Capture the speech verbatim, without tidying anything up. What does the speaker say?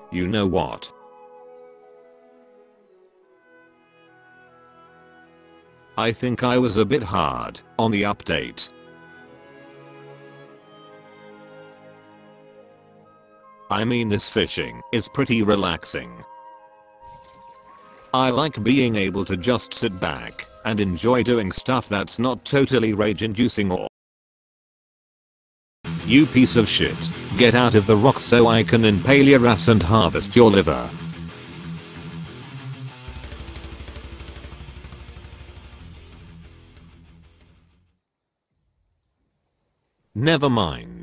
You know what? I think I was a bit hard on the update. I mean, this fishing is pretty relaxing. I like being able to just sit back and enjoy doing stuff that's not totally rage inducing or "You piece of shit, get out of the rock so I can impale your ass and harvest your liver." Never mind.